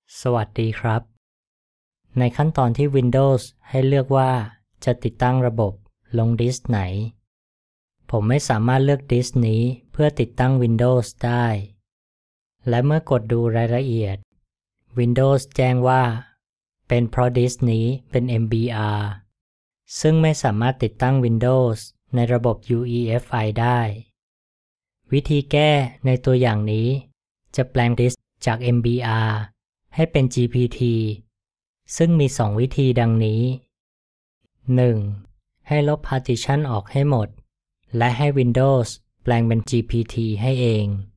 สวัสดีครับในขั้นตอนที่ Windows ให้เลือกว่าจะติดตั้งระบบลงดิสก์ไหนผมไม่สามารถเลือกดิสก์นี้เพื่อติดตั้ง Windows ได้และเมื่อกดดูรายละเอียด Windows แจ้งว่าเป็นเพราะดิสก์นี้เป็น MBR ซึ่งไม่สามารถติดตั้ง Windows ในระบบ UEFI ได้วิธีแก้ในตัวอย่างนี้จะแปลงดิสก์จาก MBR ให้เป็น GPT ซึ่งมี2วิธีดังนี้ 1. ให้ลบ Partition ออกให้หมดและให้ Windows แปลงเป็น GPT ให้เอง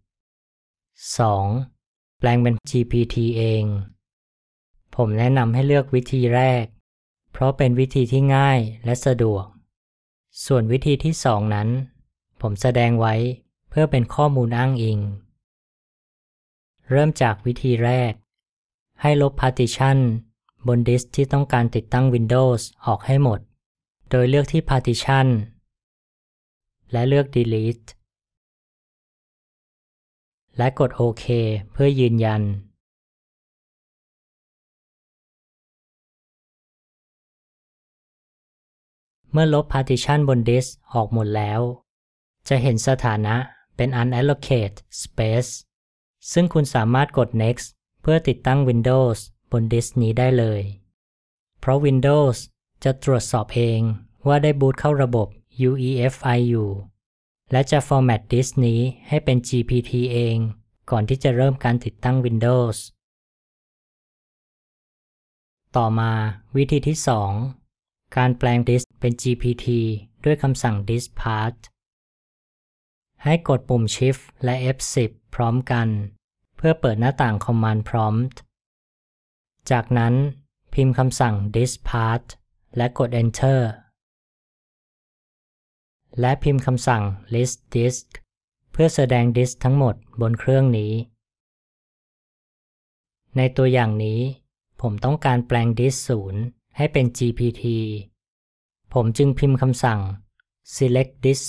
2. แปลงเป็น GPT เองผมแนะนำให้เลือกวิธีแรกเพราะเป็นวิธีที่ง่ายและสะดวกส่วนวิธีที่2นั้นผมแสดงไว้เพื่อเป็นข้อมูลอ้างอิงเริ่มจากวิธีแรกให้ลบ Partition บนดิสก์ที่ต้องการติดตั้ง Windows ออกให้หมดโดยเลือกที่ Partition และเลือก Delete และกดโอเคเพื่อยืนยันเมื่อลบ Partition บนดิสก์ออกหมดแล้วจะเห็นสถานะเป็น Unallocated Space ซึ่งคุณสามารถกด Next เพื่อติดตั้ง Windows บนดิสก์นี้ได้เลยเพราะ Windows จะตรวจสอบเองว่าได้บูตเข้าระบบ UEFI อยู่และจะฟอร์แมตดิสก์นี้ให้เป็น GPT เองก่อนที่จะเริ่มการติดตั้ง Windows ต่อมาวิธีที่2การแปลงดิสก์เป็น GPT ด้วยคำสั่ง diskpath ให้กดปุ่ม Shift และ F10 พร้อมกันเพื่อเปิดหน้าต่าง Command Prompt จากนั้นพิมพ์คำสั่ง diskpath และกด Enter และพิมพ์คำสั่ง list disk เพื่อแสดงดิสก์ทั้งหมดบนเครื่องนี้ในตัวอย่างนี้ผมต้องการแปลงดิสก์0ให้เป็น GPT ผมจึงพิมพ์คำสั่ง select disk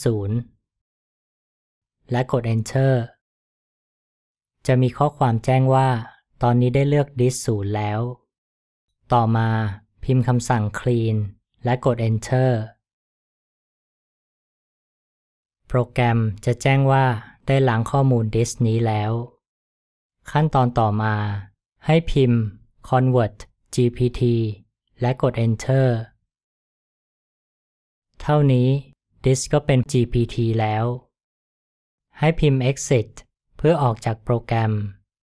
0และกด Enter จะมีข้อความแจ้งว่าตอนนี้ได้เลือกดิสก์0แล้วต่อมาพิมพ์คำสั่ง clean และกด Enter โปรแกรมจะแจ้งว่าได้ล้างข้อมูลดิสก์นี้แล้วขั้นตอนต่อมาให้พิมพ์ convert GPT และกด Enter เท่านี้ดิสก์ก็เป็น GPT แล้วให้พิมพ์ exit เพื่อออกจากโปรแกรม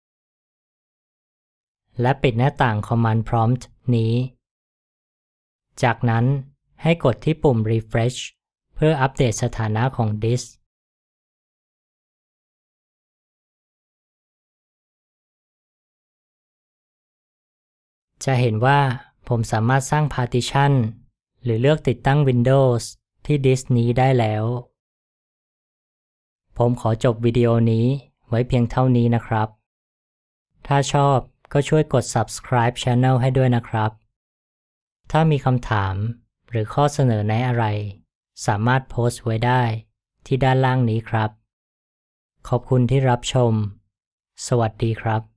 และปิดหน้าต่าง Command Prompt นี้จากนั้นให้กดที่ปุ่ม refresh เพื่ออัปเดตสถานะของดิสก์จะเห็นว่าผมสามารถสร้าง Partition หรือเลือกติดตั้ง Windows ที่ดิสก์นี้ได้แล้วผมขอจบวิดีโอนี้ไว้เพียงเท่านี้นะครับถ้าชอบก็ช่วยกด Subscribe Channel ให้ด้วยนะครับถ้ามีคำถามหรือข้อเสนอแนะอะไรสามารถโพสต์ไว้ได้ที่ด้านล่างนี้ครับขอบคุณที่รับชมสวัสดีครับ